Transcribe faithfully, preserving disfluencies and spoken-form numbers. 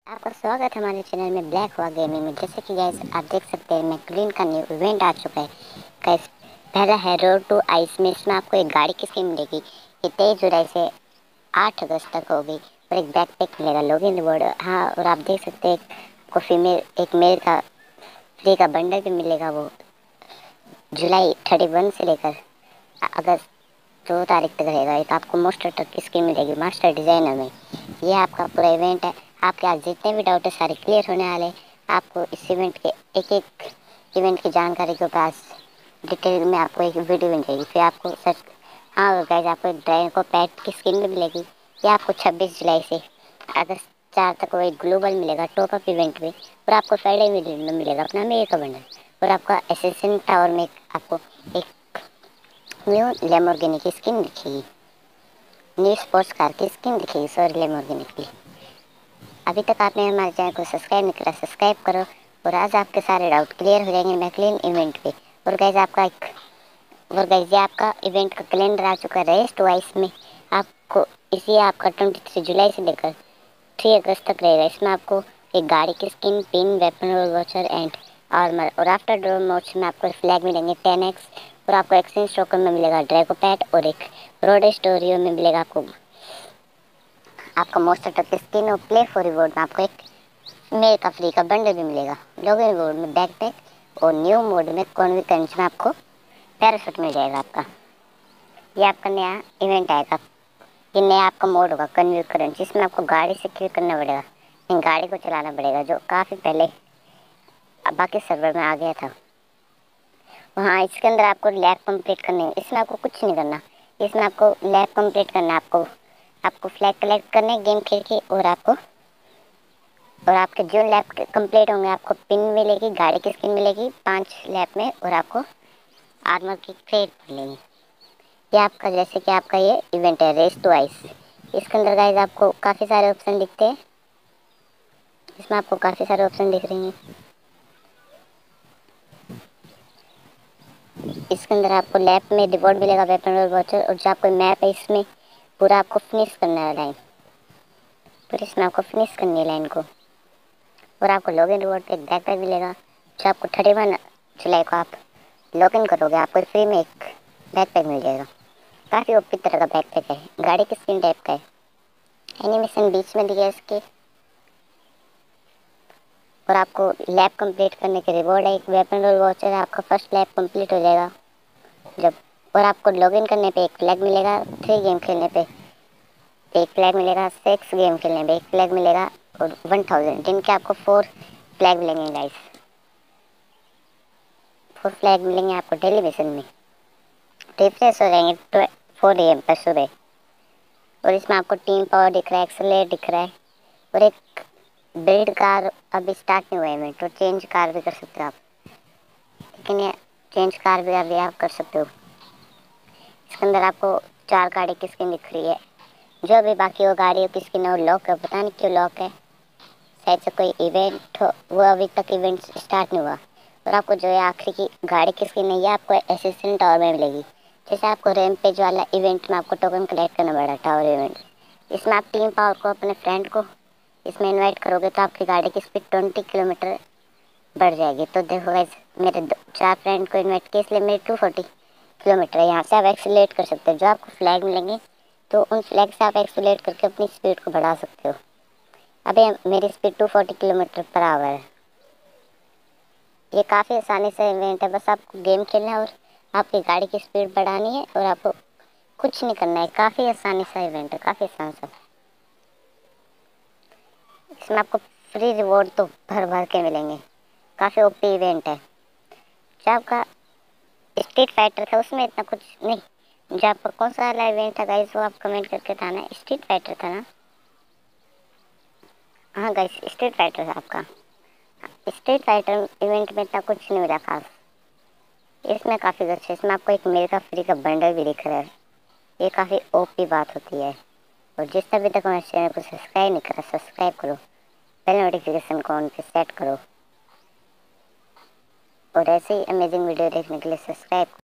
आपका स्वागत है हमारे चैनल में ब्लैक हुआ गेमिंग में। जैसे कि गाइस आप देख सकते हैं मैकक्लीन का न्यू इवेंट आ चुका है। गाइस पहला है रोड टू आइस में। इसमें आपको एक गाड़ी की स्कीम मिलेगी। ये तेईस जुलाई से आठ अगस्त तक होगी और एक बैकपैक मिलेगा लॉगिन रिवॉर्ड। हाँ, और आप देख सकते हैं आपको फीमेल एक मेल का फ्री का बंडल भी मिलेगा। वो जुलाई थर्टी वन से लेकर अगस्त दो तारीख तक रहेगा। एक आपको मोस्टर तक की स्कीम मिलेगी मास्टर डिज़ाइनर में। ये आपका पूरा इवेंट है। आपके आज जितने भी डाउट है सारे क्लियर होने वाले। आपको इस इवेंट के एक एक इवेंट की जानकारी के पास डिटेल में आपको एक वीडियो मिल जाएगी। फिर आपको सच हाँ गाइस आपको एक ड्राइवर को पैट की स्किन भी मिलेगी। ये आपको छब्बीस जुलाई से अगस्त चार तक वो एक ग्लोबल मिलेगा टॉप अप इवेंट में। और आपको फ्राइडे में मिलेगा अपना मेरे का बंडल। और आपका एसेसन टावर में आपको एक न्यू लैम्बोर्गिनी की स्किन दिखेगी। न्यू स्पोर्ट्स कार की स्किन दिखेगी सॉरी लैम्बोर्गिनी की। अभी तक आपने हमारे चैनल को सब्सक्राइब नहीं करा, सब्सक्राइब करो। और आज आपके सारे डाउट क्लियर हो जाएंगे मैकक्लीन इवेंट पे। और गाइस आपका एक और गाइस ये आपका इवेंट का कैलेंडर आ चुका है रेस टू आइस में। आपको इसी आपका ट्वेंटी थ्री जुलाई से लेकर थ्री अगस्त तक रहेगा। इसमें आपको एक गाड़ी की skin, pin, weapon royale voucher and armour. और आफ्टर ड्रो मोड्स में आपको फ्लैग मिलेंगे टेन एक्स। और आपको एक्सचेंज टोकन में मिलेगा ड्रैगो पैट और एक रोड स्टोरियो में मिलेगा आपको आपका मोस्ट अट्रैक्टिव स्किन। और प्ले फॉर रिवॉर्ड में आपको एक मेल का फ्री का बंडल भी मिलेगा। लॉगिन रिवॉर्ड में बैकपैक और न्यू मोड में कॉन्विकेंस में आपको पैराशूट मिल जाएगा आपका। ये आपका नया इवेंट आएगा। ये नया आपका मोड होगा कन्व्यू करंट, जिसमें आपको गाड़ी से किल करना पड़ेगा। इन गाड़ी को चलाना पड़ेगा जो काफ़ी पहले बाकी सर्वर में आ गया था। हाँ, इसके अंदर आपको लैब कंप्लीट करने हैं। इसमें आपको कुछ नहीं करना। इसमें आपको लैब कंप्लीट करना है। आपको आपको फ्लैग कलेक्ट करने गेम खेल के। और आपको और आपके जो लैब कंप्लीट होंगे आपको पिन मिलेगी, गाड़ी की स्किन मिलेगी पांच लैब में। और आपको आर्मर की क्रेट मिलेगी। ये आपका जैसे कि आपका ये इवेंट है रेस टू आइस। इसके अंदर गाइस आपको काफ़ी सारे ऑप्शन दिखते हैं। इसमें आपको काफ़ी सारे ऑप्शन दिख रही हैं। इसके अंदर आपको लैब में रिवॉर्ड मिलेगा वेपन रोल वॉचर। और जो आपको मैप है इसमें पूरा आपको फिनिश करना है लाइन। फिर इसमें आपको फिनिश करनी है लाइन को। और आपको लॉगिन रिवॉर्ड पे एक बैकपैक मिलेगा जो आपको थर्टी वन जुलाई को आप लॉगिन करोगे आपको फ्री में एक बैकपैक मिल जाएगा। काफ़ी ओपी तरह का बैकपैक है, गाड़ी की स्किन टाइप का है। एनिमेशन बीच में दिया है इसके। और आपको लैब कंप्लीट करने के रिवॉर्ड है एक वेपन रोल वॉचर। आपका फर्स्ट लैब कंप्लीट हो जाएगा जब। और आपको लॉगिन करने पे एक फ्लैग मिलेगा, थ्री गेम खेलने पे एक फ्लैग मिलेगा, सिक्स गेम खेलने पे एक फ्लैग मिलेगा और वन थाउजेंड जिनके आपको फोर फ्लैग मिलेंगे गाइस। फोर फ्लैग मिलेंगे आपको डेली बेसिस में। रिफ्रेश हो जाएंगे फोर ए एम पर सुबह। और इसमें आपको टीम पावर दिख रहा है, एक्सेलरेट दिख रहा है। और एक बिल्ड कार अभी स्टार्ट नहीं हुआ है तो चेंज कार भी कर सकते हो आप। लेकिन ये चेंज कार भी अभी आप कर सकते हो। इसके अंदर आपको चार गाड़ी की स्किन दिख रही है। जो अभी बाकी वो गाड़ियों की स्किन है वो लॉक है, पता नहीं क्यों लॉक है। शायद से कोई इवेंट हो, वो अभी तक इवेंट स्टार्ट नहीं हुआ। और आपको जो है आखिरी की गाड़ी की स्किन है ये आपको एसेसन टावर में मिलेगी। जैसे आपको रैम्पेज वाला इवेंट में आपको टोकन कलेक्ट करना पड़ा टावर इवेंट। इसमें आप टीम पावर को अपने फ्रेंड को इसमें इन्वाइट करोगे तो आपकी गाड़ी की स्पीड ट्वेंटी किलोमीटर बढ़ जाएगी। तो देखो गाइस मेरे दो चार फ्रेंड को इन्वाइट किया इसलिए मेरी टू फोर्टी किलोमीटर है। यहाँ से आप एक्सीलरेट कर सकते हो। जो आपको फ्लैग मिलेंगे तो उन फ्लैग से आप एक्सीलरेट करके अपनी स्पीड को बढ़ा सकते हो। अभी मेरी speed two forty kilometre per hour है। ये काफ़ी आसानी से इवेंट है, बस आपको गेम खेलना है और आपकी गाड़ी की स्पीड बढ़ानी है और आपको कुछ नहीं करना है। काफ़ी आसानी सा इवेंट है, काफ़ी आसान सा। इसमें आपको फ्री रिवॉर्ड तो भर भर के मिलेंगे। काफ़ी ओपी इवेंट है। जो आपका स्ट्रीट फाइटर था उसमें इतना कुछ नहीं। जो आपका कौन सा वाला इवेंट था गाइस वो आप कमेंट करके था ना, स्ट्रीट फाइटर था ना। हाँ गाइस स्ट्रीट फाइटर था आपका। स्ट्रीट फाइटर इवेंट में इतना कुछ नहीं मिला खास। इसमें काफ़ी अच्छा है। इसमें आपको एक मेल का फ्री का बंडल भी दिख रहा है। ये काफ़ी ओपी बात होती है। और जिसने अभी तक हमारे चैनल को सब्सक्राइब नहीं करा सब्सक्राइब करो, बेल नोटिफिकेशन को ऑन पे सेट करो। और ऐसे ही अमेजिंग वीडियो देखने के लिए सब्सक्राइब